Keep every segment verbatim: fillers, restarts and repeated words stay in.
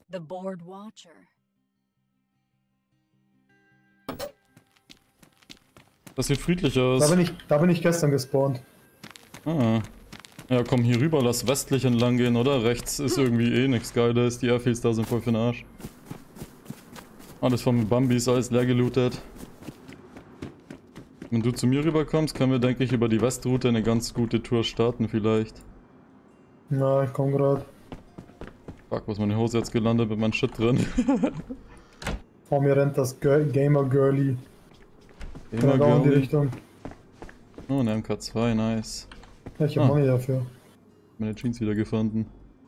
The board watcher. Das sieht friedlich aus. Da bin ich, da bin ich gestern gespawnt. Ah. Ja, komm hier rüber, lass westlich entlang gehen, oder? Rechts ist irgendwie eh nichts Geiles, die Airfields da sind voll für den Arsch. Alles von Bambis, alles leer gelootet. Wenn du zu mir rüberkommst, können wir, denke ich, über die Westroute eine ganz gute Tour starten vielleicht. Na, ich komm grad. Fuck, wo ist meine Hose jetzt gelandet mit meinem Shit drin? Vor mir rennt das Girl Gamer Girlie. Gamer Genau in die Girlie. Richtung. Oh, eine M K zwei, nice. Ja, ich hab Ah. Money dafür. Meine Jeans wieder gefunden.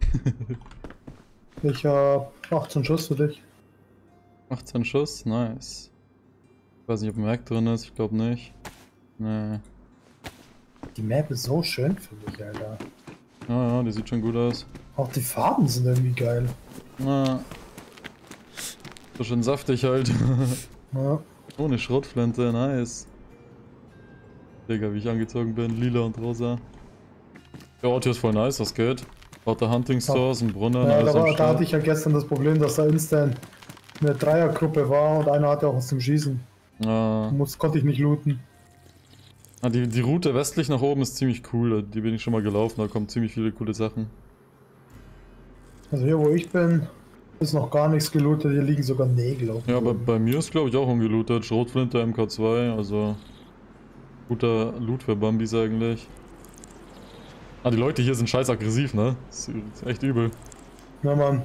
Ich hab achtzehn Schuss für dich. achtzehn Schuss, nice. Ich weiß nicht, ob ein Mac drin ist, ich glaube nicht. Nee. Die Map ist so schön für mich, Alter. Ja, ja, die sieht schon gut aus. Auch die Farben sind irgendwie geil. Na. So schön saftig halt. Ja. Ohne Schrotflinte, nice. Digga, wie ich angezogen bin, lila und rosa. Der Ort hier ist voll nice, was geht? Lauter Hunting Stores, ein Brunnen, Ja, alles da, am war, da Start. hatte ich ja gestern das Problem, dass da instant eine Dreiergruppe war und einer hatte auch was zum Schießen. Ja. Muss, konnte ich nicht looten. Ah, die, die Route westlich nach oben ist ziemlich cool, die bin ich schon mal gelaufen, da kommen ziemlich viele coole Sachen. Also hier wo ich bin, ist noch gar nichts gelootet, hier liegen sogar Nägel auf dem Ja, aber Boden. bei mir ist glaube ich auch ungelootet, Schrotflinte, M K zwei, also guter Loot für Bambis eigentlich. Ah, die Leute hier sind scheiß aggressiv, ne? Das ist echt übel. Ja, Mann.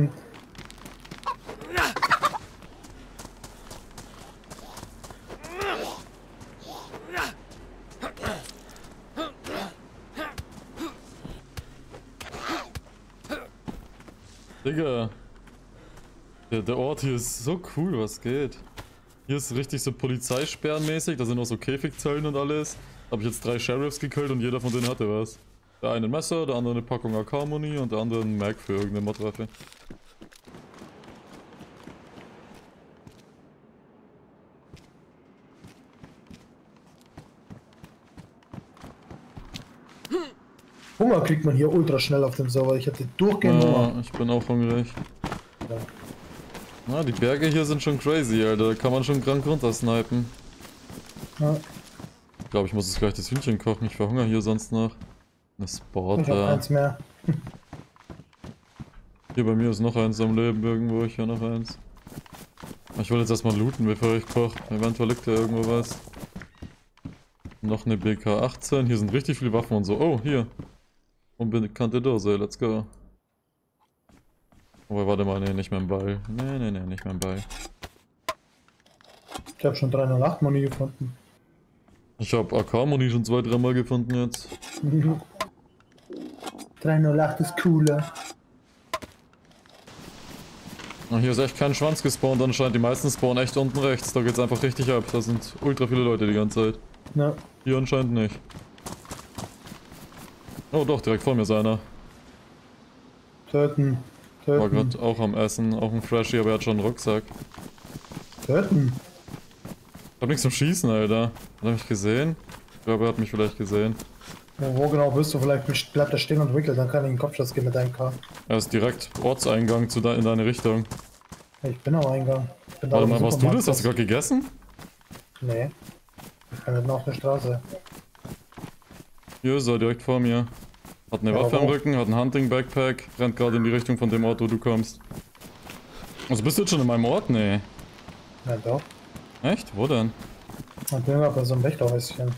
Digga. Der, der Ort hier ist so cool, was geht. Hier ist richtig so Polizeisperrenmäßig, da sind auch so Käfigzellen und alles. Da habe ich jetzt drei Sheriffs gekillt und jeder von denen hatte was. Der eine ein Messer, der andere eine Packung A K-Muni und der andere ein Mag für irgendeine Mordwaffe. Hunger kriegt man hier ultra schnell auf dem Server. Ich hatte durchgehend Ja, Hunger. ich bin auch hungrig. Ja. Na, die Berge hier sind schon crazy, Alter. Da kann man schon krank runtersnipen. Ja. Ich glaube, ich muss jetzt gleich das Hühnchen kochen. Ich verhungere hier sonst noch. Eine Ich hab Sporta. eins mehr. Hier bei mir ist noch eins am Leben irgendwo. Ich höre noch eins. Ich will jetzt erstmal looten, bevor ich koche. Eventuell liegt da irgendwo was. Noch eine B K achtzehn. Hier sind richtig viele Waffen und so. Oh, hier. Unbekannte Dose. Let's go. Aber warte mal, nee, nicht mehr ein Ball. Nee, nee, nee, nicht mehr ein Ball. Ich habe schon drei null acht Money gefunden. Ich habe A K-Muni schon zwei, dreimal gefunden jetzt. drei null acht ist cooler. Und hier ist echt kein Schwanz gespawnt anscheinend. Die meisten spawnen echt unten rechts. Da geht's einfach richtig ab. Da sind ultra viele Leute die ganze Zeit. Ja. Hier anscheinend nicht. Oh doch, direkt vor mir ist einer. Töten. Töten. War gerade auch am Essen. Auch ein Freshie, aber er hat schon einen Rucksack. Töten. Ich hab nichts zum Schießen, Alter. Hat er mich gesehen? Ich glaube, er hat mich vielleicht gesehen. Ja, wo genau bist du? Vielleicht bleibt er stehen und wickelt, dann kann ich einen Kopfschuss geben mit deinem K. Er ist direkt Ortseingang zu de in deine Richtung. Ich bin am Eingang. Ich bin da Warte im mal, was du das? Hast du Supermarkt. gerade gegessen? Nee. Ich kann nicht noch auf der Straße. Hier ist er, direkt vor mir. Hat eine Ja, Waffe am wo? Rücken, hat einen Hunting-Backpack, rennt gerade in die Richtung von dem Ort, wo du kommst. Also bist du jetzt schon in meinem Ort? Nee. Ja doch. Echt? Wo denn? Und bin bei so einem Wächterhäuschen.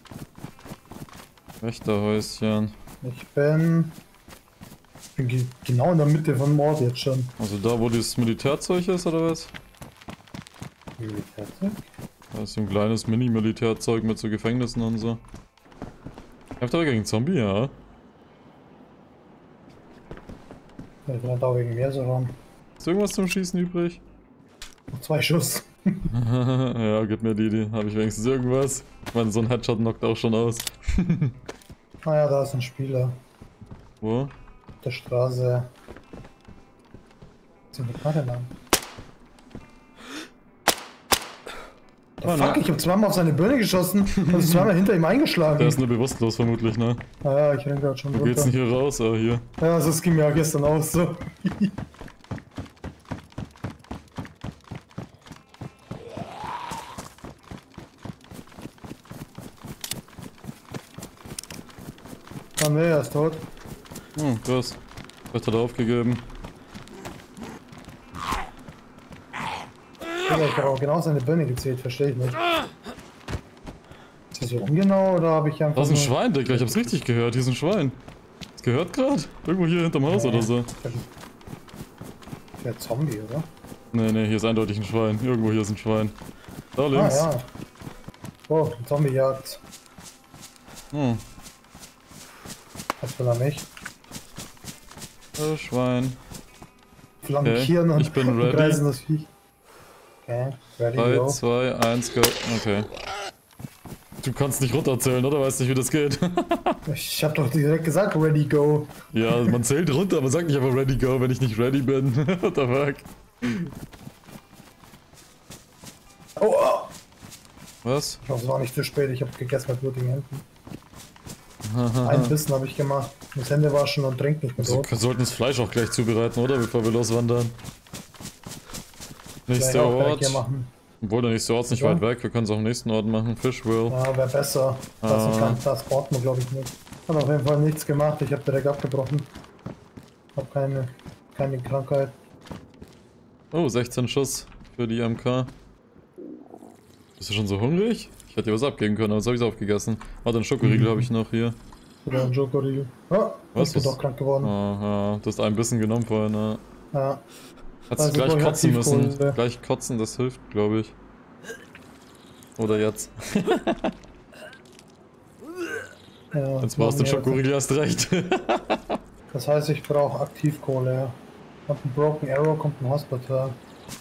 Wächterhäuschen. Ich bin... Ich bin ge genau in der Mitte von dem Ort jetzt schon. Also da, wo dieses Militärzeug ist, oder was? Militärzeug? Da ist so ein kleines Mini-Militärzeug mit so Gefängnissen und so. Ich hab da gegen einen Zombie, ja. Ich bin da wegen mir so ran. Ist irgendwas zum Schießen übrig? Noch zwei Schuss. Ja, gib mir die, die. Habe ich wenigstens irgendwas? Ich meine, so ein Headshot knockt auch schon aus. Ah ja, da ist ein Spieler. Wo? Auf der Straße. Sind wir gerade lang? Oh, Fuck, ne? ich hab zweimal auf seine Birne geschossen und ist zweimal hinter ihm eingeschlagen. Der ist nur bewusstlos vermutlich, ne? Ah ja, ich renn grad schon Wo runter. geht's denn hier raus? Ah, hier. Ja, das ging mir ja gestern auch so. Ah ne, er ist tot. Hm, krass. Vielleicht hat er aufgegeben. Ja, ich habe auch genau seine Birne gezählt, verstehe ich nicht. Ist das so ungenau oder habe ich einfach. Da ist ein nur... Schwein, Digga, ich hab's richtig gehört. Hier ist ein Schwein. Das gehört gerade? Irgendwo hier hinterm Haus Nee. oder so. Der Zombie, oder? Nee, nee, hier ist eindeutig ein Schwein. Irgendwo hier ist ein Schwein. Da links. Ah ja. Oh, ein Zombie-Jagd. Hm. Was will er mich? Äh, Schwein. Flankieren Okay, und ich bin ready. umkreisen das Viech. Okay, ready drei, go. zwei, eins, go. Okay. Du kannst nicht runterzählen, oder? Weißt nicht, wie das geht? Ich hab doch direkt gesagt, ready go. Ja, man zählt runter, aber sagt nicht einfach ready go, wenn ich nicht ready bin. What the fuck? Oh, oh. Was? Ich hoffe, es war nicht zu spät, ich habe gegessen mit blutigen Händen. Ein Bissen habe ich gemacht. Muss Hände waschen und trinken nicht mehr Wir so. sollten das Fleisch auch gleich zubereiten, oder? Bevor wir loswandern. Nächster auch direkt Ort. hier machen. Obwohl der nächste Ort ist nicht Ja. weit weg, wir können es auch am nächsten Ort machen. Fishville. Ja, wäre besser. Das, Ah. kann, das braucht man glaube ich nicht. Hat auf jeden Fall nichts gemacht, ich habe direkt abgebrochen. Hab keine, keine Krankheit. Oh, sechzehn Schuss für die M K. Bist du schon so hungrig? Ich hätte dir was abgeben können, aber das habe ich aufgegessen. Ah, den Schokoriegel Mhm. habe ich noch hier. Oder ein Jokoriegel. Oh, Was ich bin ist- doch krank geworden. Aha, du hast ein bisschen genommen vorhin, ne? Ja. Hättest Also du gleich brauche ich kotzen müssen. Aktivkohle. Gleich kotzen, das hilft, glaube ich. Oder jetzt. Ja, Jetzt brauchst du den Schokoriegel erst recht. Das heißt, ich brauche Aktivkohle. Ja. Und ein Broken Arrow kommt ein Hospital.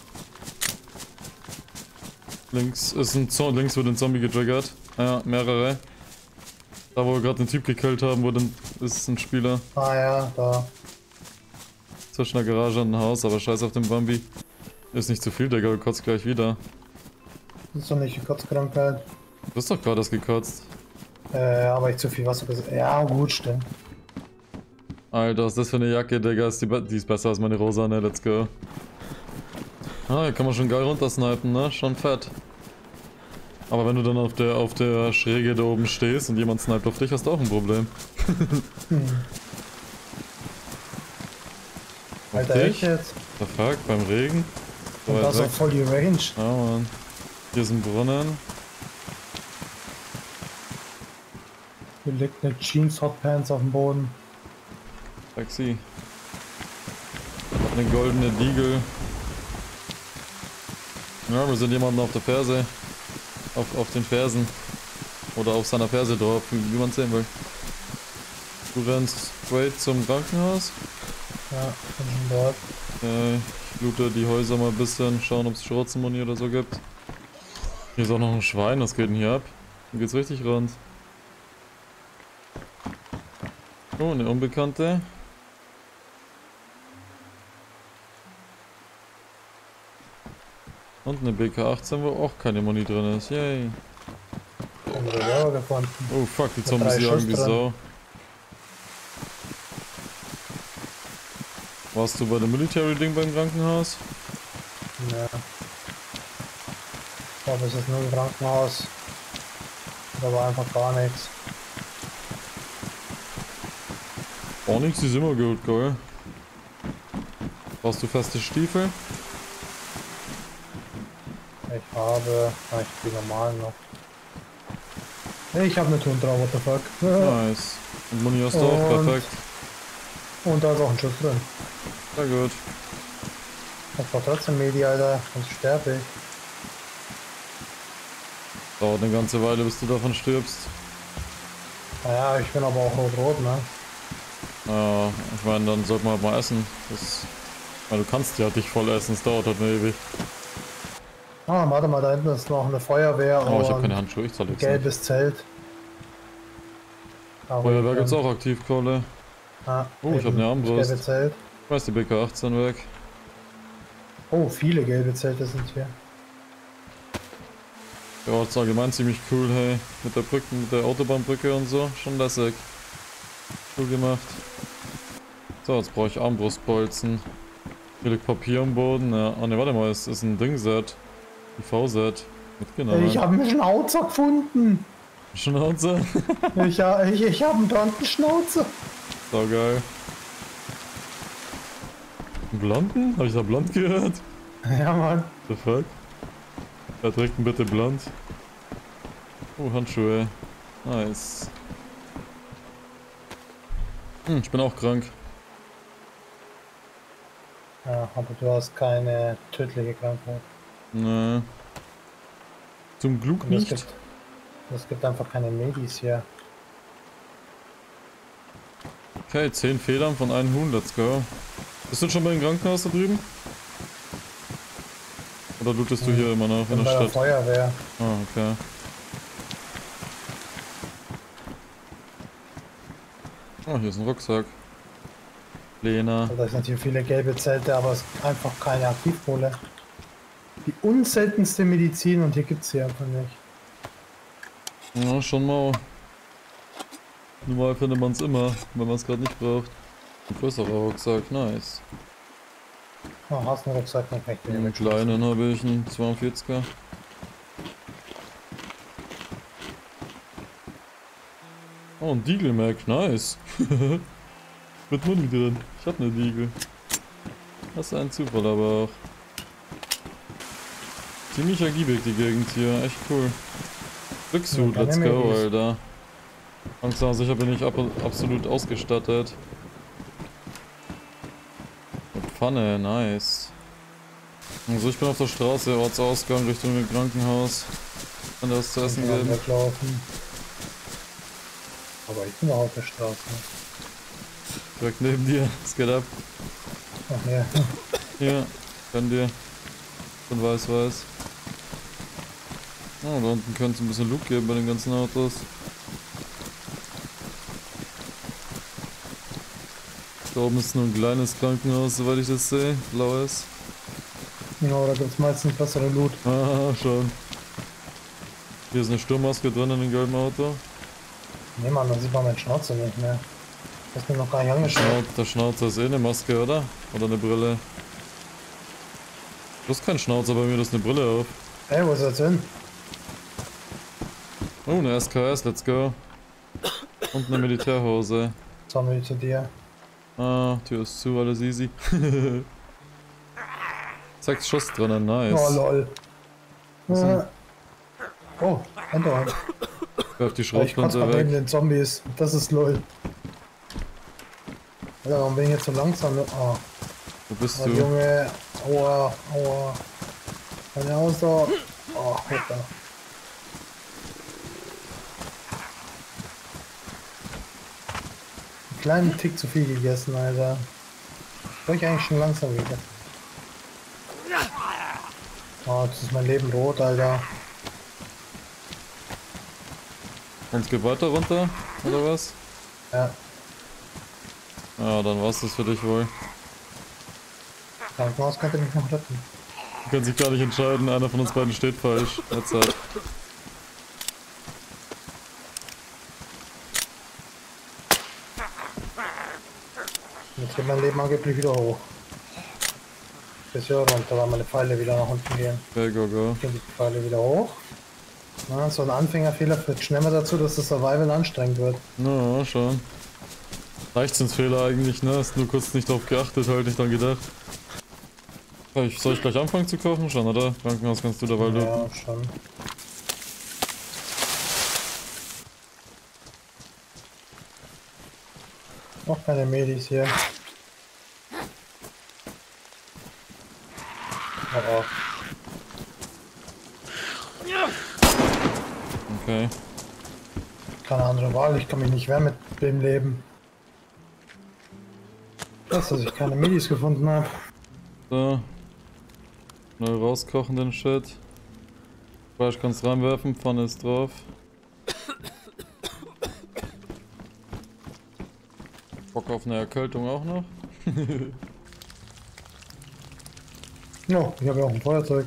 Links ist ein Zo links wird ein Zombie getriggert. Ja, mehrere. Da wo wir gerade den Typ gekillt haben, wo den ist ein Spieler. Ah ja, da. Zwischen der Garage und dem Haus, aber scheiß auf den Bambi. Ist nicht zu viel, Digga, du kotzt gleich wieder. Das ist doch nicht die Kotzkrankheit. Du bist doch gerade erst gekotzt. Äh, aber ich zu viel Wasser gesagt. Ja, gut, stimmt. Alter, was ist das für eine Jacke, Digga? Ist die, be- die ist besser als meine rosane, let's go. Ah, hier kann man schon geil runtersnipen, ne? Schon fett. Aber wenn du dann auf der auf der Schräge da oben stehst und jemand sniped auf dich, hast du auch ein Problem. Hm. Auf Alter, dich? echt jetzt? The fuck, beim Regen? So Und weit das ist weg. auch voll die Range. Ja, Mann. Hier ist ein Brunnen. Hier liegt eine Jeans Hotpants auf dem Boden. Taxi. Eine goldene Diegel. Ja, wir sind jemanden auf der Ferse. Auf, auf den Fersen. Oder auf seiner Ferse drauf, wie, wie man sehen will. Du rennst straight zum Krankenhaus. Ja, bin schon dort. Äh, ich loote die Häuser mal ein bisschen, schauen ob es Schrotzenmuni oder so gibt. Hier ist auch noch ein Schwein, was geht denn hier ab? Hier geht's richtig rund. Oh, eine Unbekannte. Und eine B K achtzehn, wo auch keine Muni drin ist. Yay. Unsere Server gefunden. Oh fuck, die Mit Zombies drei jagen Schuss wie drin. Sau. Warst du bei dem Military-Ding beim Krankenhaus? Ja. Ich glaube, es ist nur ein Krankenhaus. Da war einfach gar nichts. Auch nichts ist immer gut, gell? Brauchst du feste Stiefel? Ich habe. Ah, ich die normalen noch. Ich habe eine Tundra, what the fuck. Nice. Und Muni hast du auch, Und- perfekt. Und da ist auch ein Schuss drin. Sehr gut. Das war trotzdem Medi, Alter. Sonst sterbe ich. Dauert eine ganze Weile, bis du davon stirbst. Naja, ich bin aber auch rot-rot, ne? Ja, ich meine, dann sollte man halt mal essen. Das, weil du kannst ja dich voll essen, es dauert halt nur ewig. Ah, warte mal, da hinten ist noch eine Feuerwehr Oh, ich habe und keine Handschuhe, ich zahle ein jetzt nicht. gelbes Zelt. Aber Feuerwehr ich, gibt's ähm, auch Aktivkohle. Ah, Oh, ich hab eben, eine Armbrust. das gelbe Zelt. Schmeiß die B K achtzehn weg. Oh, viele gelbe Zelte sind hier. Der Ort ist allgemein ziemlich cool, hey. Mit der Brücke, mit der Autobahnbrücke und so. Schon lässig. Cool gemacht. So, jetzt brauche ich Armbrustbolzen. Hier liegt Papier am Boden. Ja. Oh ne, warte mal, es ist ein Ding-Set. Die V-Set. Mitgenommen. Ich habe einen Schnauzer gefunden. Schnauze. Ich, ja, ich, ich hab einen blonden Schnauze. So geil. Einen blonden? Hab ich da blond gehört? Ja, Mann. The fuck? Er trägt ihn bitte blond. Oh, Handschuhe. Nice. Hm, ich bin auch krank. Ja, aber du hast keine tödliche Krankheit. Nee. Zum Glück Und es nicht. gibt, es gibt einfach keine Medis hier. Okay, zehn Federn von einem Huhn, let's go. Bist du schon bei dem Krankenhaus da drüben? Oder lootest du hier immer noch in Bin der bei der Stadt? Feuerwehr. Ah, okay. Oh, hier ist ein Rucksack. Lena. Da sind hier viele gelbe Zelte, aber es ist einfach keine Aktivkohle. Die unseltenste Medizin und hier gibt es sie einfach nicht. Ja, schon mal. Normal findet man es immer, wenn man es gerade nicht braucht. Ein größerer Rucksack, nice. Oh, hast du einen Rucksack noch recht? Einen kleinen habe ich, einen zweiundvierziger. Oh, ein Deagle Mac, nice. Mit Muni drin. Ich hab ne Deagle. Das ist ein Zufall aber auch. Ziemlich ergiebig die Gegend hier, echt cool. Rücksuit, Ja, let's go, Medis. Alter. Langsam sicher bin ich ab absolut ausgestattet. Mit Pfanne, nice. Also ich bin auf der Straße, Ortsausgang Richtung Krankenhaus. Kann das zu essen geben? Weglaufen. Aber ich bin auch auf der Straße. Direkt neben dir, es geht ab. Ach ja. Hier, kann dir. Von weiß-weiß. Oh, da unten könnte es ein bisschen Loot geben bei den ganzen Autos. Da oben ist nur ein kleines Krankenhaus, soweit ich das sehe. Blaues. Ja, da gibt es meistens bessere Loot. Ah, schon. Hier ist eine Sturmmaske drin in dem gelben Auto. Nee, Mann, dann sieht man meinen Schnauze nicht mehr. Das ist mir noch gar nicht angeschaut. Schnauz, der Schnauzer ist eh eine Maske, oder? Oder eine Brille? Du hast keinen Schnauzer bei mir, das ist eine Brille auf. Ey, wo ist das hin? Oh, eine S K S, let's go. Und eine Militärhose. Zombie zu dir. Ah, Tür ist zu, alles easy. Sechs Schuss drinnen, nice. Oh, lol. Was Äh. denn? Oh, Enterhand. Werf die Ich konnte Schrotflinte mal neben weg. den Zombies. Das ist lol. Alter, warum bin ich jetzt so langsam? Oh, Wo bist oh du? Junge. Aua, aua. Meine Ausdauer. Oh, Alter. Einen kleinen Tick zu viel gegessen, Alter. Soll ich eigentlich schon langsam wieder? Oh, jetzt ist mein Leben rot, Alter. Und es geht weiter runter, oder was? Ja, Ja, dann war's das für dich wohl. Krankenhaus könnte mich noch retten. Du kannst dich gar nicht entscheiden, einer von uns beiden steht falsch. Jetzt halt. Jetzt geht mein Leben angeblich wieder hoch. Bis hier runter, weil meine Pfeile wieder nach unten gehen. Okay, go, go. Gehen die Pfeile wieder hoch. Ja, so ein Anfängerfehler führt schnell mal dazu, dass das Survival anstrengend wird. Na, schon. Leichtsinnsfehler eigentlich, ne? Hast nur kurz nicht drauf geachtet, halt nicht dran gedacht. Ja, ich, soll ich gleich anfangen zu kochen? Schon, oder? Krankenhaus kannst du dabei looten. Ja, schon. Noch keine Medis hier. Oh, oh. Okay. Keine andere Wahl, ich kann mich nicht wehren mit dem Leben. Das, dass ich keine Medis gefunden habe. So. Schnell rauskochen den Shit. Fleisch kannst reinwerfen, Pfanne ist drauf. Bock auf eine Erkältung auch noch? Ja, ich habe ja auch ein Feuerzeug.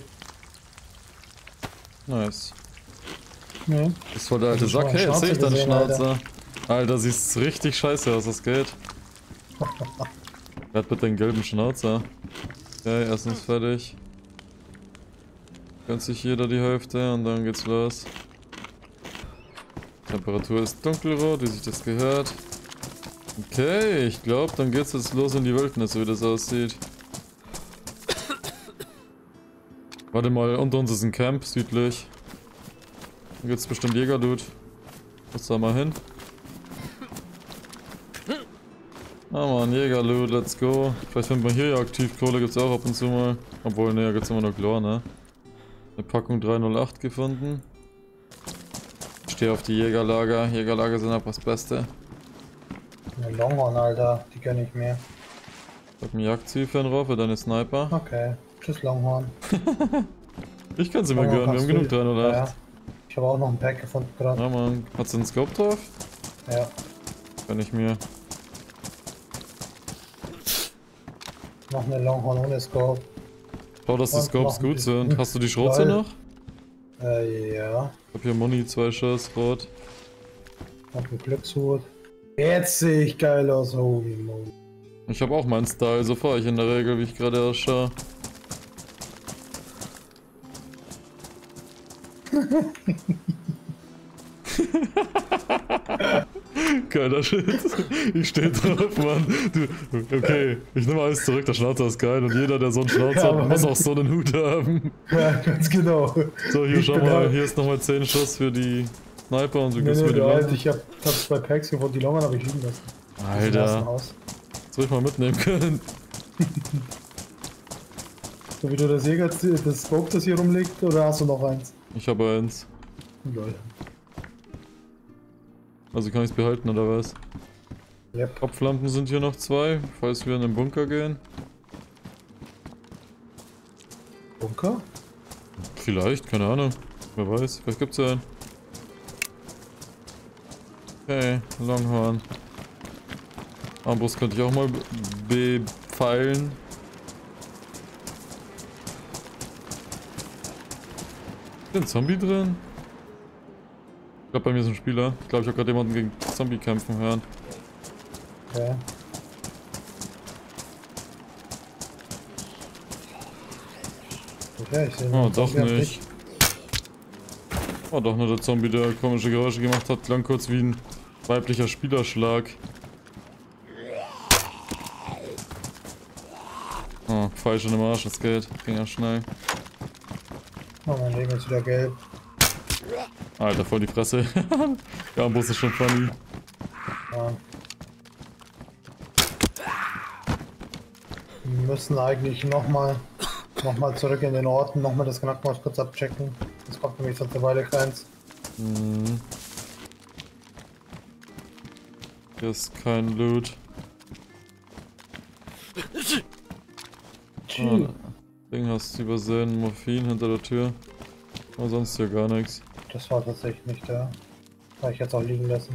Nice. Nee. Das ist voll der alte Hast du schon Sack. mal Hey, einen jetzt sehe ich deinen Schnauzer gesehen, Schnauzer. Alter, siehst richtig scheiße aus, was geht. Wer hat bitte den gelben Schnauzer? Okay, erstens fertig. Gönnt sich jeder die Hälfte und dann geht's los. Temperatur ist dunkelrot, wie sich das gehört. Okay, ich glaube, dann geht's jetzt los in die Wildnis, wie das aussieht. Warte mal, unter uns ist ein Camp, südlich. Da gibt's bestimmt Jägerloot. Muss da mal hin. Ah man, Jägerloot, let's go. Vielleicht finden wir hier ja Aktivkohle, gibt's auch ab und zu mal. Obwohl, ne, gibt's immer noch Chlor, ne? Eine Packung drei null acht gefunden. Ich stehe auf die Jägerlager. Jägerlager sind auch das Beste. Eine Longhorn, Alter, die kenn ich mehr. Ich hab einen Jagdziel drauf für deine Sniper. Okay, tschüss Longhorn. Ich kann sie mir Longhorn gönnen, wir haben genug kannst du- drei null acht. Ja. Ich habe auch noch ein Pack gefunden gerade. Ja man, hast du einen Scope drauf? Ja. Kann ich mir. Noch eine Longhorn ohne Scope. Schau, dass die Und Scopes noch ein gut bisschen. sind. Hast du die Schrotze Lol. noch? Äh, ja. Ich hab hier Muni, zwei Schuss, rot. Hab einen Glückshut. Jetzt sehe ich geil aus, holy moly. Ich habe auch meinen Style, so fahre ich in der Regel, wie ich gerade ausschaue. Geiler Shit. Ich steh drauf, Mann. Du, okay, ich nehme alles zurück, der Schnauzer ist geil und jeder, der so einen Schnauzer Ja, hat, Mann. muss auch so einen Hut haben. Ja, ganz genau. So, hier Ich schau bin mal, da- hier ist nochmal zehn Schuss für die Sniper und du Nee, gibst nee, mir die du, Alter, Lampe. ich hab, hab zwei Packs gefunden, die Longhorn habe ich liegen lassen. Die sind erst im Alter, Haus. das soll ich mal mitnehmen können. So wie du das Jäger, das Scope, das hier rumliegt, oder hast du noch eins? Ich habe eins. Lol. Also kann ich es behalten oder was? Yep. Kopflampen sind hier noch zwei, falls wir in den Bunker gehen. Bunker? Vielleicht, keine Ahnung. Wer weiß, vielleicht gibt's ja einen. Okay, Longhorn. Armbrust könnte ich auch mal be- befeilen. Ist ein Zombie drin? Ich glaube, bei mir ist ein Spieler. Ich glaube, ich habe gerade jemanden gegen Zombie kämpfen hören. Okay. Okay, ich sehe Oh, einen doch Zombie auf nicht. Oh, doch nur der Zombie, der komische Geräusche gemacht hat. Klang kurz wie ein weiblicher Spielerschlag. Oh, falsch in dem Arsch, das geht. Ging ja schnell. dich. Oh, mein Leben ist wieder gelb. Alter, voll die Fresse. Der Armbrust ist schon funny. Ja. Wir müssen eigentlich nochmal noch mal zurück in den Ort und nochmal das Krankenhaus kurz abchecken. Das kommt nämlich sonst eine Weile keins. Hm. Hier ist kein Loot. Oh, Ding hast du übersehen. Morphin hinter der Tür. Aber sonst hier gar nichts. Das war tatsächlich nicht da. Habe ich jetzt auch liegen lassen.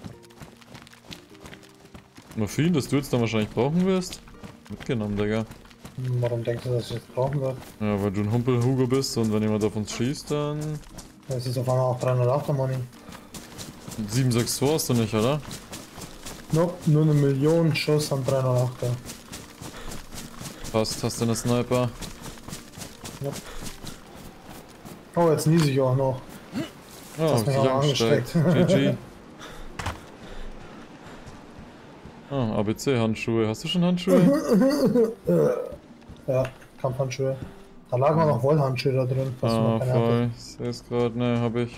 Morphin, das du jetzt dann wahrscheinlich brauchen wirst? Mitgenommen, Digga. Hm, Warum denkst du, dass ich das brauchen wird? Ja, weil du ein Humpel-Hugo bist und wenn jemand auf uns schießt, dann... Das ist auf einmal auch dreihundertachter Money. sieben sechs zwei hast du nicht, oder? Nope, nur eine Million Schuss an dreihundertachter. Passt, hast du eine Sniper? Nope. Oh, jetzt niese ich auch noch. Oh, Hast mich auch angesteckt. angesteckt. G G. Oh, A B C-Handschuhe. Hast du schon Handschuhe? Ja, Kampfhandschuhe. Da lagen auch noch Wollhandschuhe da drin. falls du Ah, noch keine voll. hattest. Ich sehe es gerade. Ne, hab ich.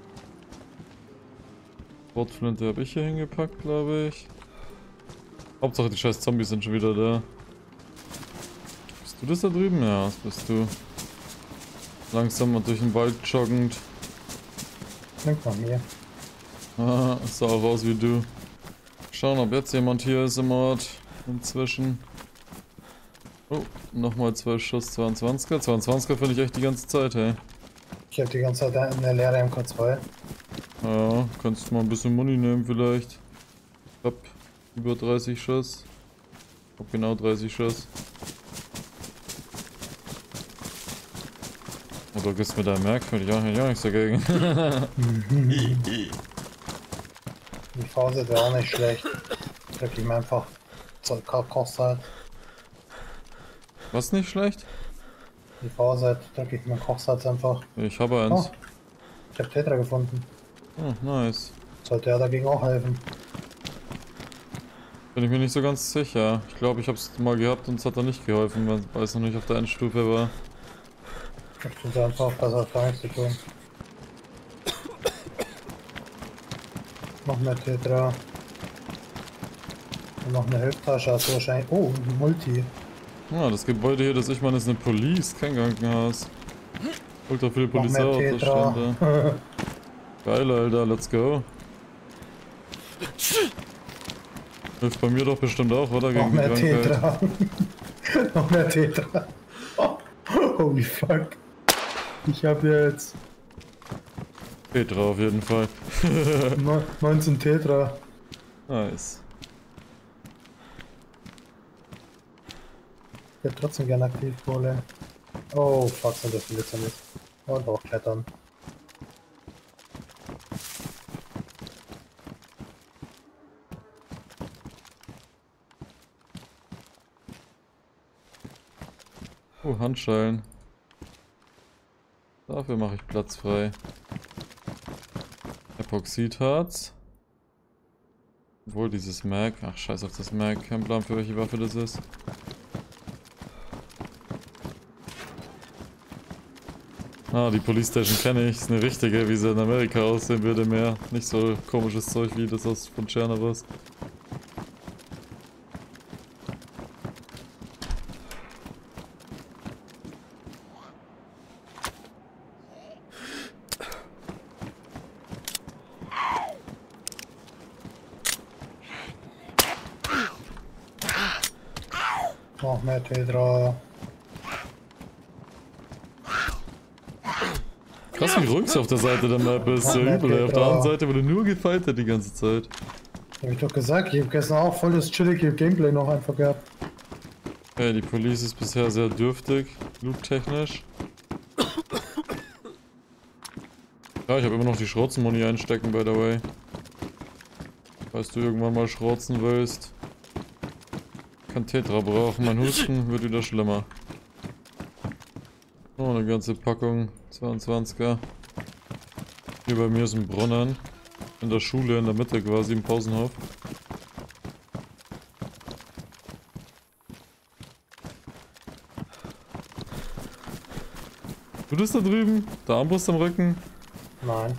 Sportflinte habe ich hier hingepackt, glaube ich. Hauptsache die scheiß Zombies sind schon wieder da. Bist du das da drüben? Ja, das bist du. Langsam mal durch den Wald joggend. Klingt nach mir. Ah, sah auch aus wie du. Schauen, ob jetzt jemand hier ist im Ort. Inzwischen. Oh, nochmal zwei Schuss zweiundzwanziger. zweiundzwanziger finde ich echt die ganze Zeit, hey. Ich hab die ganze Zeit eine leere M K zwei. Ja, kannst du mal ein bisschen Muni nehmen vielleicht. Ich hab über dreißig Schuss. Ich hab genau dreißig Schuss. Aber gibst mir da Merk, würde ich auch nicht, auch nichts dagegen. Die Phase wäre auch nicht schlecht. Drück ich mir einfach zur Kochzeit. Was nicht schlecht? Die Phase drücke ich mir Kochsalz einfach. Ich habe Oh, eins. ich hab Tetra gefunden. Oh, nice. sollte ja dagegen auch helfen. Bin ich mir nicht so ganz sicher. Ich glaube, ich habe es mal gehabt und es hat dann nicht geholfen, weil es noch nicht auf der Endstufe war. Ich finde einfach besser gar nichts zu tun. Noch mehr Tetra. Und noch eine Hilfstasche hast du wahrscheinlich. Oh, ein Multi. Ja, das Gebäude hier, das ich meine, ist eine Police, kein Krankenhaus. Ultra viele Noch mehr Polizeiautos Tetra. stehen da. Geil, Alter, let's go. Hilft bei mir doch bestimmt auch, oder? Noch Gegen die mehr Krankheit. Tetra. Noch mehr Tetra. Oh, holy fuck. Ich hab jetzt Tetra auf jeden Fall. neunzehn Tetra. Nice. Ich hätte trotzdem gerne Aktivkohle. Oh fuck, sind das viele Zombies. Und auch klettern. Oh, Handschellen. Dafür mache ich Platz frei. Epoxidharz. Obwohl dieses Mag. Ach, scheiß auf das Mag. Kein Plan, für welche Waffe das ist. Ah, die Police Station kenne ich. Ist eine richtige, wie sie in Amerika aussehen würde, mehr. Nicht so komisches Zeug wie das aus von Tschernobyl. Noch mehr Tetra. Krass, wie ruhig es auf der Seite der Map ist. So Ja, übel. Auf der Petra. anderen Seite wurde nur gefightet die ganze Zeit. Hab ich doch gesagt, ich hab gestern auch volles chillige Gameplay noch einfach gehabt. Ja, die Police ist bisher sehr dürftig, loot-technisch. Ja, ich habe immer noch die Schrotzenmuni einstecken, by the way. Falls du irgendwann mal schrotzen willst. Kann Tetra brauchen, mein Husten wird wieder schlimmer. Oh, eine ganze Packung zweiundzwanziger. Hier bei mir ist ein Brunnen. In der Schule, in der Mitte quasi, im Pausenhof. Du bist da drüben? Der Armbrust am Rücken? Nein.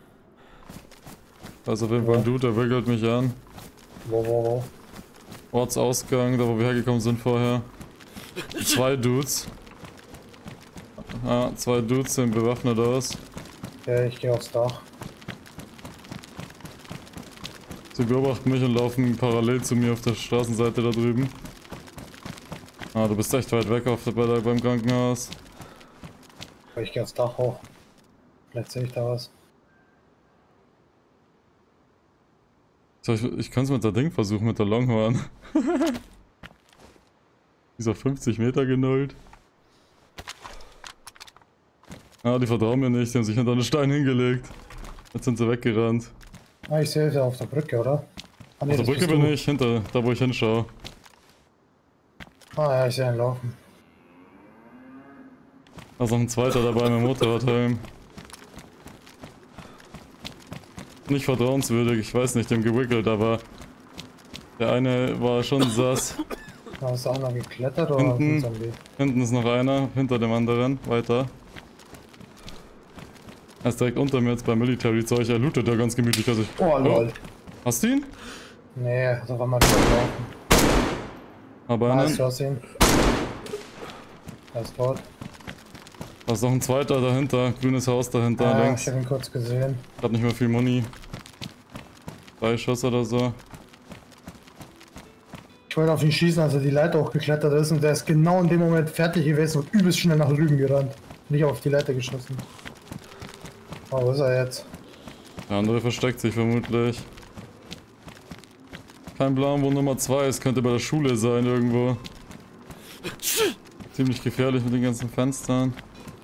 Da ist auf jeden Fall ein Dude, der wickelt mich an. Wo, wo, wo? Ortsausgang, da wo wir hergekommen sind vorher. Zwei Dudes. Ah, zwei Dudes sehen bewaffnet aus. Okay, ich gehe aufs Dach. Sie beobachten mich und laufen parallel zu mir auf der Straßenseite da drüben. Ah, du bist echt weit weg auf der, bei der, beim Krankenhaus. Ich gehe aufs Dach hoch. Vielleicht sehe ich da was. So, ich ich kann es mit der Ding versuchen, mit der Longhorn. Dieser fünfzig Meter genullt. Ah, die vertrauen mir nicht, die haben sich hinter einen Stein hingelegt. Jetzt sind sie weggerannt. Ah, ich sehe sie auf der Brücke, oder? Ah, nee, Auf der das Brücke bist bin du. ich, hinter, da wo ich hinschaue. Ah ja, ich sehe ihn laufen. Da ist noch ein zweiter dabei mit dem Motorradhelm. Nicht vertrauenswürdig, ich weiß nicht, dem gewickelt, aber der eine war schon sass. Da ist einer geklettert oder Hinten. ein Zombie? Hinten ist noch einer, hinter dem anderen, weiter. Er ist direkt unter mir jetzt beim Military-Zeug, er lootet da ganz gemütlich. Also ich, Oh, lol. Hast du ihn? Nee, ist auf einmal gelaufen. Aber Ah, einen. ich hast ihn. Er ist tot. Da ist noch ein zweiter dahinter, grünes Haus dahinter, Ah, links. ich habe ihn kurz gesehen. Ich hab nicht mehr viel Muni. Drei Schuss oder so. Ich wollte auf ihn schießen, als er die Leiter hochgeklettert ist und der ist genau in dem Moment fertig gewesen und übelst schnell nach drüben gerannt. Und ich habe auf die Leiter geschossen. Oh, wo ist er jetzt? Der andere versteckt sich vermutlich. Kein Plan, wo Nummer zwei ist, könnte bei der Schule sein irgendwo. Ziemlich gefährlich mit den ganzen Fenstern.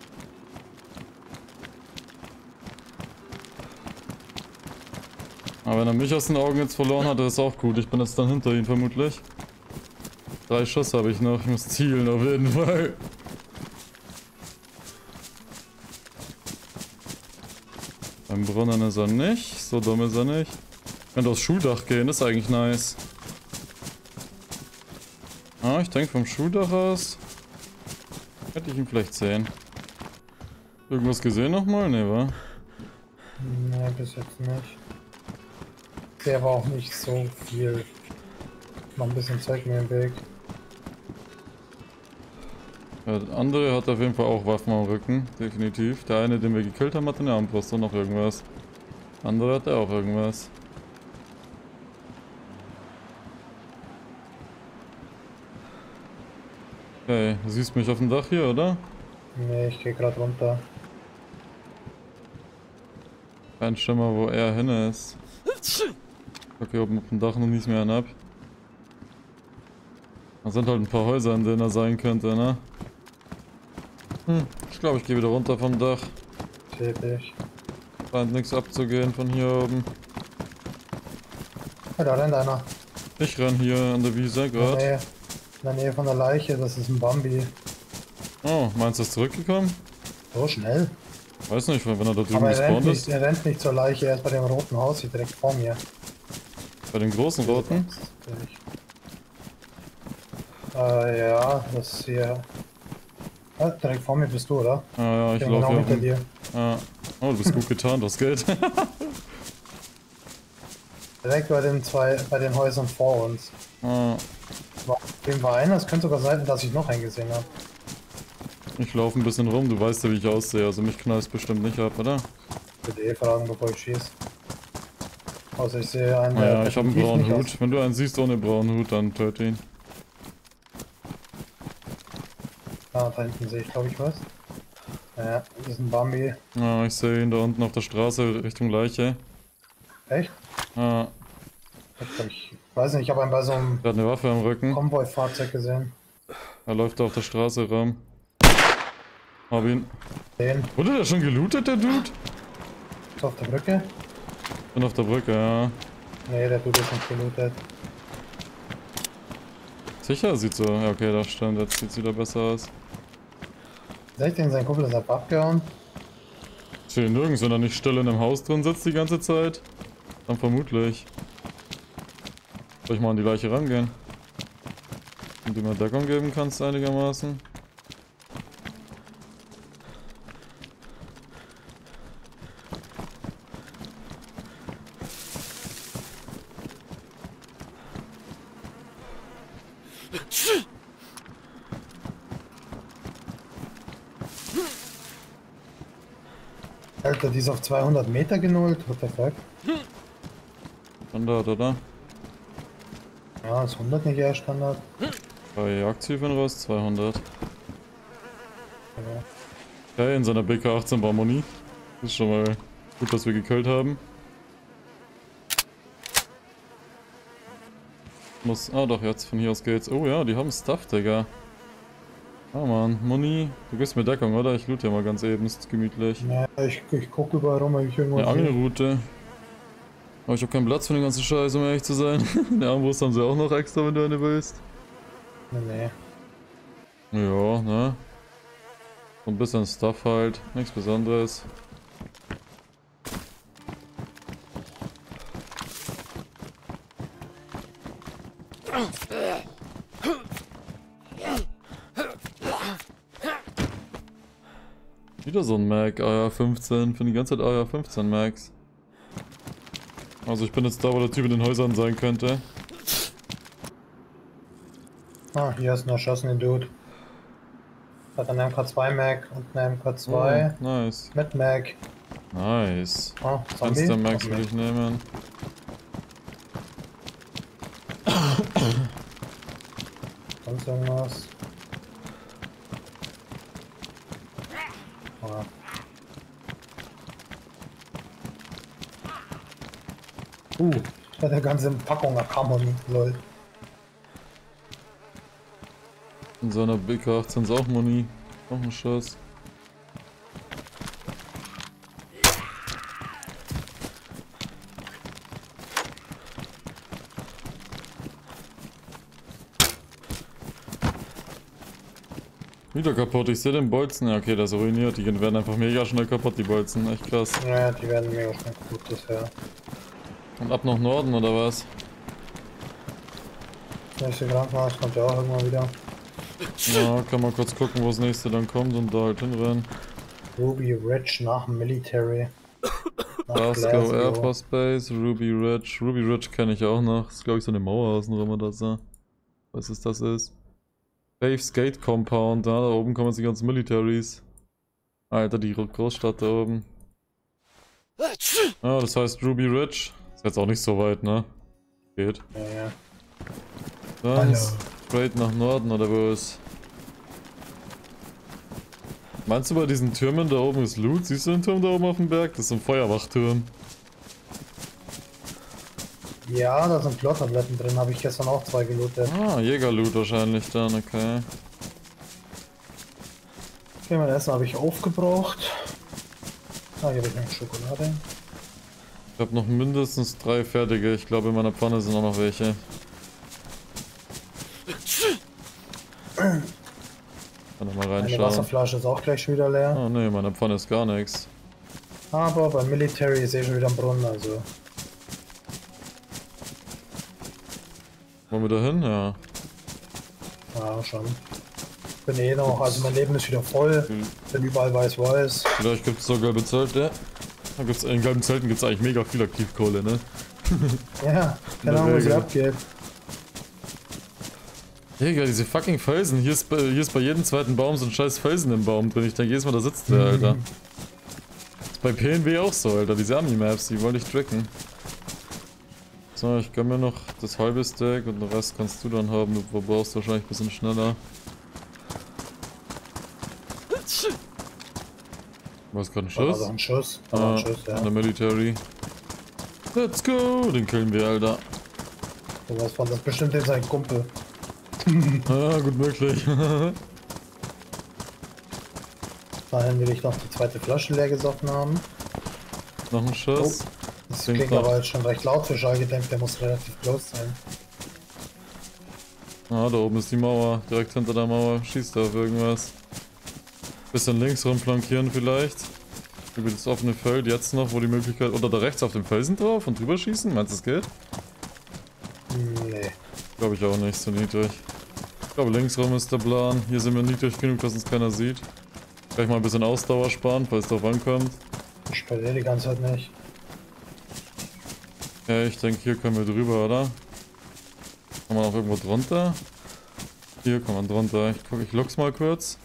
Aber wenn er mich aus den Augen jetzt verloren hat, ist auch gut. Ich bin jetzt dann hinter ihm vermutlich. Drei Schuss habe ich noch, ich muss zielen auf jeden Fall. Bei Im Brunnen ist er nicht. So dumm ist er nicht. Könnte aufs Schuldach gehen, ist eigentlich nice. Ah, ich denke vom Schuldach aus. Hätte ich ihn vielleicht sehen. Irgendwas gesehen nochmal? Ne, wa? Ne, bis jetzt nicht. Der war auch nicht so viel. Noch ein bisschen Zeug mir im Weg. Ja, der andere hat auf jeden Fall auch Waffen am Rücken, definitiv. Der eine, den wir gekillt haben, hat eine Armbrust und noch irgendwas. Der andere hat auch irgendwas. Okay, du siehst mich auf dem Dach hier, oder? Ne, ich gehe gerade runter. Kein Schimmer, wo er hin ist. Okay, oben auf dem Dach noch nichts mehr an ab. Da sind halt ein paar Häuser, in denen er sein könnte, ne? Hm, ich glaube, ich gehe wieder runter vom Dach. Tätig. Scheint nichts abzugehen von hier oben. Ja, da rennt einer. Ich renn hier an der Wiese In der gerade. Nähe, in der Nähe von der Leiche, das ist ein Bambi. Oh, meinst du, er ist zurückgekommen? So schnell. Weiß nicht, wenn er da drüben Aber er rennt, gespawnt nicht, ist. er rennt nicht zur Leiche, er ist bei dem roten Haus hier direkt vor mir. Bei den großen Roten? Äh, ja, das hier. Ah, direkt vor mir bist du, oder? Ah ja, ich bin laufe genau hier hinter rum. dir. Ah. Oh, du bist gut getan, das Geld. Direkt bei den zwei, bei den Häusern vor uns. Ah, War- Dem war einer, es könnte sogar sein, dass ich noch einen gesehen habe. ich laufe ein bisschen rum, du weißt ja, wie ich aussehe, also mich knallst bestimmt nicht ab, oder? Ich würde eh fragen, bevor ich schieße. Außer ich sehe einen, Naja, ich habe einen definitiv braunen nicht Hut. Wenn du einen siehst ohne braunen Hut, dann töte ihn. aus- Ah, da hinten sehe ich, glaube ich, was. Ja, das ist ein Bambi. Ah, ich sehe ihn da unten auf der Straße Richtung Leiche. Echt? Ah, Ich, glaub, ich weiß nicht, ich habe einen bei so einem der hat eine Waffe am Rücken. Konvoi-Fahrzeug gesehen. Er läuft da auf der Straße rum. Hab ihn. Den, Wurde der schon gelootet, der Dude? ist auf der Brücke. Bin auf der Brücke, ja. Nee, der Dude ist nicht gelootet. Sicher? Sieht so. Ja, okay, das stimmt. Jetzt sieht's wieder besser aus. Soll ich den sein Kumpel ist ab abgehauen? Ich sehe ihn nirgends, wenn er nicht still in einem Haus drin sitzt die ganze Zeit. Dann vermutlich. Soll ich mal an die Leiche rangehen? Und du mir Deckung geben kannst einigermaßen. Alter, die ist auf zweihundert Meter genullt. What the fuck? Standard, oder? Ja, ist hundert nicht eher Standard. Bei Jagdhilfen raus, zweihundert. Ja. Okay, in seiner B K achtzehn war Moni. Das ist schon mal gut, dass wir gekillt haben. Muss. Ah doch, jetzt von hier aus geht's. Oh ja, die haben Stuff, Digga. Ah man, Moni, du gibst mir Deckung, oder? Ich loot ja mal ganz eben, ist gemütlich. Ja, ich, ich guck überall rum, ob ich irgendwo Eine sehe. Angelroute. Aber ich hab keinen Platz für den ganzen Scheiß, um ehrlich zu sein. Eine Armbrust haben sie auch noch extra, wenn du eine willst. Nee, nee. Ja, ne? So ein bisschen Stuff halt, nichts Besonderes. Wieder so ein Mag, A R fünfzehn, für die ganze Zeit A R fünfzehn Mags. Also ich bin jetzt da, wo der Typ in den Häusern sein könnte. Ah, hier ist ein erschossene Dude. Hat einen M K zwei Mag und einen M K zwei Oh, nice. mit Mag. Nice. Ah, Eins Zombie. der Mags Okay. will ich nehmen. Sonst irgendwas? Ah. Uh, da hat eine ganze Packung Akamon, lol. In seiner B K achtzehn ist auch Moni. Noch ein Schuss. Wieder kaputt, ich sehe den Bolzen. Ja, okay, der ist ruiniert. Die werden einfach mega schnell kaputt, die Bolzen. Echt krass. Ja, die werden mega schnell kaputt, das ja. Und ab nach Norden, oder was? Das nächste Krankenhaus kommt ja auch irgendwann wieder. Ja, kann man kurz gucken, wo das nächste dann kommt und da halt hinrennen. Ruby Ridge nach Military. Nach Glasgow Air Force Base, Ruby Ridge. Ruby Ridge kenne ich auch noch. Das ist, glaube ich, so eine Mauer außenrum oder so. Was ist das ist? Dave Skate Compound, ja, da oben kommen jetzt die ganzen Militaries. Alter, die Großstadt da oben. Ja, das heißt Ruby Ridge. Ist jetzt auch nicht so weit, ne? Geht. Ja, ja. Dann straight nach Norden, oder wo ist? Meinst du, bei diesen Türmen da oben ist Loot? Siehst du den Turm da oben auf dem Berg? Das ist ein Feuerwachturm. Ja, da sind Chlortabletten drin, habe ich gestern auch zwei gelootet. Ah, Jägerloot wahrscheinlich dann, okay. Okay, mein Essen habe ich aufgebraucht. Ah, hier habe ich noch Schokolade. Ich habe noch mindestens drei fertige. Ich glaube, in meiner Pfanne sind auch noch welche. Kann ich mal Meine reinschauen. Wasserflasche ist auch gleich schon wieder leer. Oh ne, meine Pfanne ist gar nichts. Aber beim Military ist eh schon wieder am Brunnen, also. Wollen wir da hin? Ja. Ja, schon. Bin eh noch, also mein Leben ist wieder voll. Bin überall weiß-weiß. Vielleicht gibt es so gelbe Zelte. Da gibt's, in gelben Zelten gibt es eigentlich mega viel Aktivkohle, ne? Ja, keine Ahnung, wo sie abgeht. Digga, diese fucking Felsen. Hier ist, bei, hier ist bei jedem zweiten Baum so ein scheiß Felsen im Baum drin. Ich denke jedes Mal, da sitzt der, Alter. Das ist bei P N W auch so, Alter. Diese Ami-Maps, die wollte ich tracken. So, ich gönn mir noch das halbe Stack und den Rest kannst du dann haben. Du brauchst wahrscheinlich ein bisschen schneller. Was gerade ein Schuss? Also ein Schuss. Ah, Aber ein Schuss, ja. an der Military. Let's go! Den killen wir, Alter. So was von das bestimmt in sein Kumpel. Ah, gut möglich. Dahin will ich noch die zweite Flasche leer gesoffen haben. Noch ein Schuss. Oh, das Klingt klingt nach- aber jetzt schon recht laut für Schall gedenkt, der muss relativ close sein. Ah, da oben ist die Mauer. Direkt hinter der Mauer. Schießt da auf irgendwas. Bisschen links rum flankieren vielleicht. Über das offene Feld jetzt noch, wo die Möglichkeit... Oder da rechts auf dem Felsen drauf und drüber schießen? Meinst du, es geht? Nee. Glaube ich auch nicht, so niedrig. Ich glaube, links rum ist der Plan. Hier sind wir niedrig genug, dass uns keiner sieht. Gleich mal ein bisschen Ausdauer sparen, falls es drauf ankommt. Ich spiele die ganze Zeit nicht. Ja, ich denke, hier können wir drüber, oder? Kann man auch irgendwo drunter? Hier kann man drunter. Ich gucke, ich lock's mal kurz.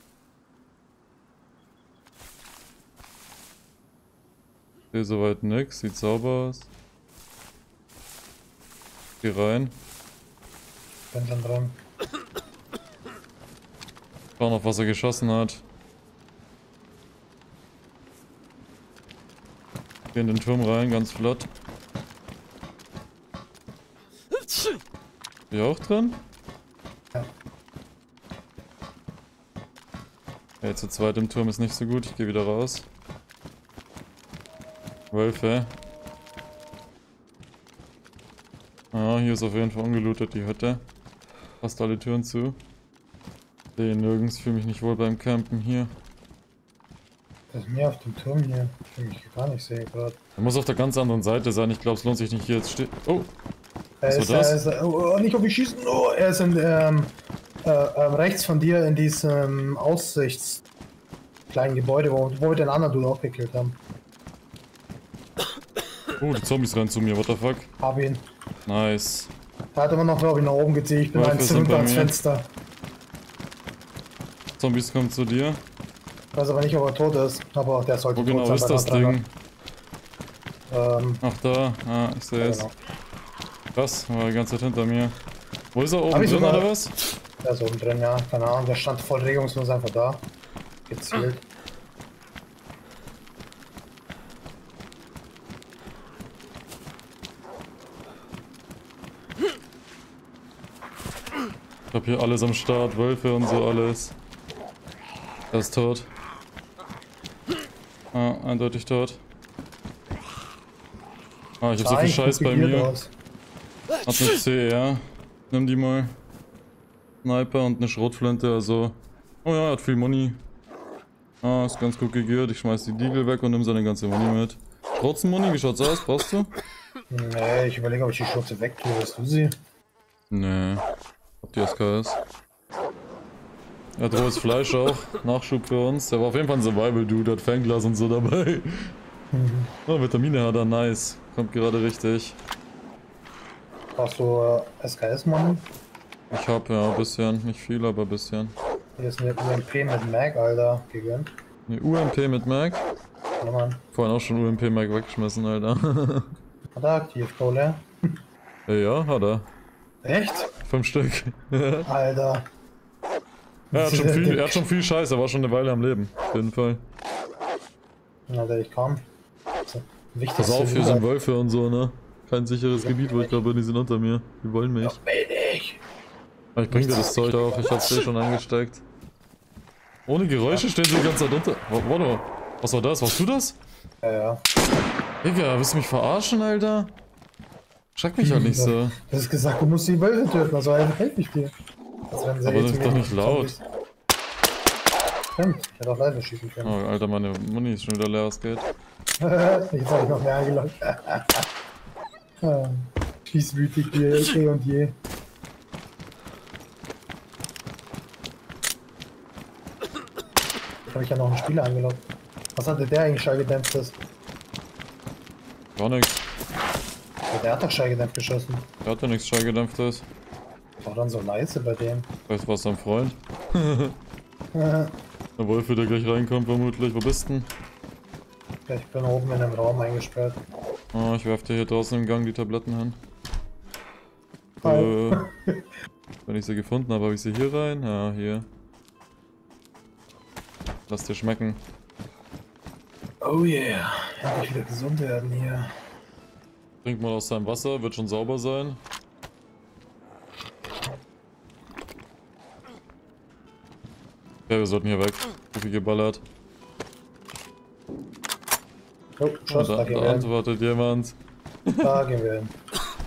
Sehe soweit nix, sieht sauber aus. Geh rein. Bin schon dran. Schauen, auf was er geschossen hat. Geh in den Turm rein, ganz flott. Hier auch drin? Ja. Ja, zu zweit im Turm ist nicht so gut, ich gehe wieder raus. Wölfe. Ah, hier ist auf jeden Fall ungelootet die Hütte. Fast alle Türen zu. Sehe nirgends, fühle mich nicht wohl beim Campen hier. Das ist mehr auf dem Turm hier. Ich will mich gar nicht sehen gerade. Er muss auf der ganz anderen Seite sein, ich glaube es lohnt sich nicht hier jetzt stehen. Oh! Er Was ist, war das? er ist, oh, oh, nicht auf mich schießen. Oh, er ist in, ähm, äh, ähm, rechts von dir in diesem Aussichts kleinen Gebäude, wo, wo wir den anderen Dude auch gekillt haben. Oh, die Zombies rennen zu mir, what the fuck? Hab ihn. Nice. Er hat immer noch, glaube ich, nach oben gezogen. Ich bin Wölfe eins sind runter bei ans mir. Fenster. Zombies kommen zu dir. Ich weiß aber nicht, ob er tot ist. Aber der sollte Wo tot genau sein. ist bei das der Antrag. Ding? Ähm, Ach da, ah, ich sehe ja, es. genau. Krass, war die ganze Zeit hinter mir. Wo ist er, oben Hab ich drin sogar- oder was? Der ist oben drin, ja. Keine Ahnung, der stand voll regungslos einfach da. Gezielt. Ich hab hier alles am Start, Wölfe und so alles. Er ist tot. Ah, eindeutig tot. Ah, ich hab so viel Nein, Scheiß bei gut mir. aus. Hat eine C R. Nimm die mal. Sniper und eine Schrotflinte, also Oh ja, er hat viel Money. Ah, ist ganz gut gegeert. Ich schmeiß die Diegel weg und nimm seine ganze Money mit. Strotzenmoney, wie schaut's aus? Brauchst du? Nee, ich überlege, ob ich die Schürze wegtue. Weißt du sie? Nee. Hab die S K S. Er hat rohes Fleisch auch. Nachschub für uns. Der war auf jeden Fall ein Survival-Dude, hat Fernglas und so dabei. Mhm. Oh, Vitamine hat er, nice. Kommt gerade richtig. Brauchst du äh, S K S-Money? Ich hab ja ein bisschen, nicht viel, aber ein bisschen. Hier ist eine U M P mit Mag, Alter. Gegönnt. Eine U M P mit Mag? Ja, Mann. Vorhin auch schon U M P Mag weggeschmissen, Alter. Hat er aktiv, Kohle? Ja, ja, hat er. Echt? Fünf Stück. Alter. Er hat, schon viel, er hat schon viel Scheiß, er war schon eine Weile am Leben. Auf jeden Fall. Alter, ich komm. Wichtig. Pass auf, hier sind Wölfe und so, ne? Kein sicheres Gebiet, wo ich glaube, die sind unter mir. Die wollen mich. Aber ich bring dir das Zeug auch, ich hab's dir schon angesteckt. Ohne Geräusche stehen sie die ganze Zeit unter. Warte, was war das? Warst du das? Ja, ja. Digga, willst du mich verarschen, Alter? Schreck mich halt nicht so. Du hast gesagt, du musst die Wölfe töten, also helfe ich dir. Also wenn sie Aber das ist doch nicht laut. Stimmt, ich hätte auch leise schießen können. Oh, Alter, meine Muni ist schon wieder leer, es geht. Jetzt habe ich noch mehr eingeloggt. Schießwütig hier, eh und je. Jetzt habe ich ja noch einen Spieler eingeloggt. Was hatte der eigentlich schallgedämpftes? Gar nichts. Ja, der hat doch schallgedämpft geschossen. Der hat ja nichts Schallgedämpftes. War dann so leise bei dem. Weißt du was, dein Freund? Der Wolf wird ja gleich reinkommen, vermutlich. Wo bist du denn? Ja, ich bin oben in einem Raum eingesperrt. Oh, ich werf dir hier draußen im Gang die Tabletten hin. Hi. Äh, wenn ich sie gefunden habe, habe ich sie hier rein? Ja, hier. Lass dir schmecken. Oh yeah, endlich wieder gesund werden hier. Trink mal aus seinem Wasser, wird schon sauber sein. Ja, wir sollten hier weg. So viel geballert. Oh, Schuss, da, da gehen da wir hin. antwortet jemand. Da gehen wir hin.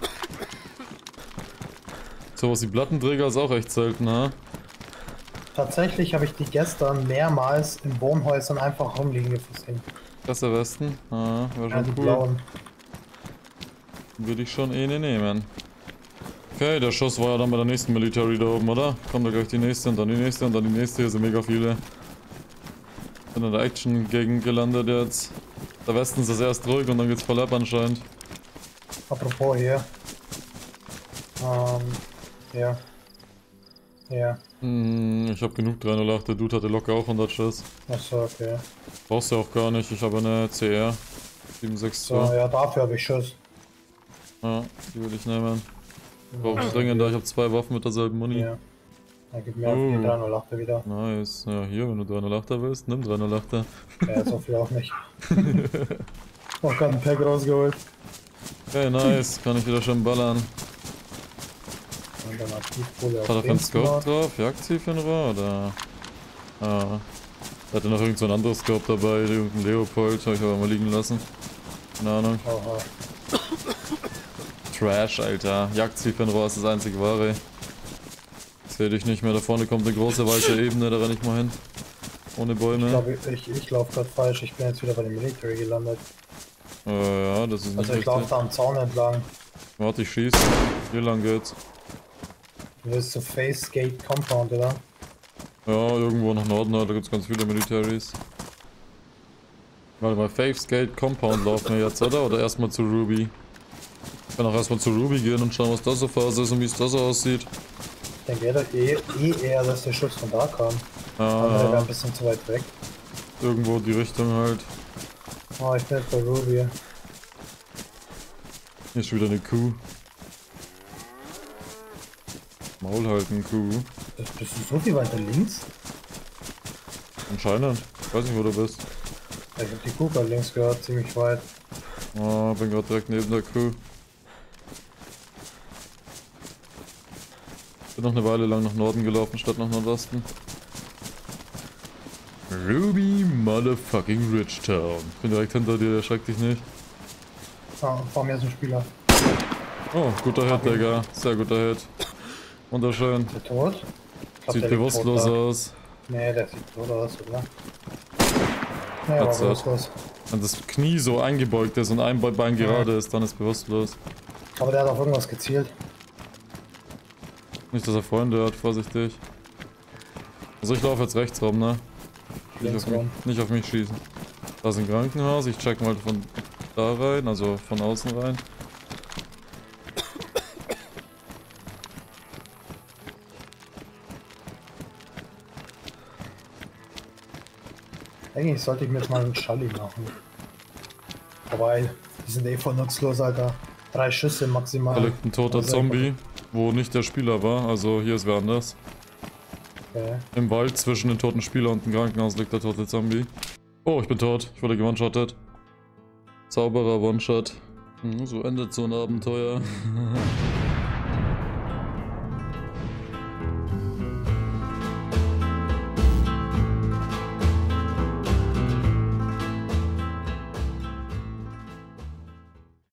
So was wie Plattenträger ist auch echt selten, ha? Tatsächlich habe ich die gestern mehrmals in Wohnhäusern einfach rumliegen gesehen. Das der Westen? Ah, war Ja, schon die cool. blauen. Würde ich schon eh ne nehmen. Okay, der Schuss war ja dann bei der nächsten Military da oben, oder? Kommt da gleich die nächste und dann die nächste und dann die nächste. Hier sind mega viele. Bin in der Action-Gegend gelandet jetzt. Der Westen ist das erst ruhig und dann geht's voll ab anscheinend. Apropos hier. Ähm, ja. Ja. Hm, ich hab genug drei null acht, der Dude hatte locker auch hundert Schuss. Achso, okay. Brauchst du auch gar nicht, ich habe eine C R sieben sechs zwei. So, ja, dafür habe ich Schuss. Ja, die will ich nehmen. Brauche ich dringend, da ich habe zwei Waffen mit derselben Muni. Ja. Dann gib mir Oh. auf die drei null acht wieder. Nice. Ja, hier, wenn du drei null achter willst, nimm drei null achter. Ja, so viel auch nicht. Auch gerade ein Pack rausgeholt. Okay, nice. Kann ich wieder schon ballern. Und dann Aktivkohle auf Hat er für einen den Scope Smart. drauf? Jagdzielfernrohr oder? Ah. Er hatte noch irgend so ein anderes Scope dabei, irgendein Leopold, habe ich aber mal liegen lassen. Keine Ahnung. Oha. Trash, Alter. Jagdzielfernrohr ist das einzige wahre. Seh dich nicht mehr, da vorne kommt eine große weiße Ebene, da renn ich mal hin. Ohne Ich Bäume. glaube, ich, ich laufe gerade falsch. Ich bin jetzt wieder bei dem Military gelandet. Äh, ja, das ist nicht Also ich laufe richtig. da am Zaun entlang. Warte, ich schieß. Hier lang geht's. Du willst zu Face Gate Compound, oder? Ja, irgendwo nach Norden, da gibt's ganz viele Militaries. Warte mal, Faith's Gate Compound laufen wir jetzt, oder? Oder erstmal zu Ruby? Ich kann auch erstmal zu Ruby gehen und schauen, was das so Phase ist und wie es da so aussieht. Ich denke eher, eh, eh eher, dass der Schuss von da kam. Aber der wäre Ah, ein bisschen zu weit weg. irgendwo die Richtung halt. Oh, ich bin jetzt bei Ruby. Hier ist schon wieder eine Kuh. Maul halten, Kuh. Das bist du so viel weiter links? Anscheinend. Ich weiß nicht, wo du bist. Ich hab die Kuh gerade links gehört, ziemlich weit. Oh, bin gerade direkt neben der Kuh. Bin noch eine Weile lang nach Norden gelaufen, statt nach Nordosten. Ruby Motherfucking Ridgetown. Bin direkt hinter dir, erschreck dich nicht. Ah, vor mir ist ein Spieler. Oh, guter Hit, Digga. Sehr guter Hit. Wunderschön. Ist der tot? Ich glaub, Sieht der liegt bewusstlos tot da. aus. Nee, der sieht tot aus, oder? Nee, aber Hat's bewusstlos. Wenn das Knie so eingebeugt ist und ein Bein gerade ist, dann ist bewusstlos. Aber der hat auf irgendwas gezielt. Nicht, dass er Freunde hat, vorsichtig. Also ich laufe jetzt rechts rum, ne? Nicht auf, mich, nicht auf mich schießen. Da ist ein Krankenhaus, ich check mal von da rein, also von außen rein. Eigentlich sollte ich mir jetzt mal einen Schalli machen. Wobei, die sind eh voll nutzlos, Alter. Drei Schüsse maximal. Da liegt ein toter Zombie, wo nicht der Spieler war, also hier ist wer anders. Okay. Im Wald zwischen dem toten Spieler und dem Krankenhaus liegt der tote Zombie. Oh, ich bin tot. Ich wurde gewone-shottet. Zauberer One-Shot. Hm, so endet so ein Abenteuer.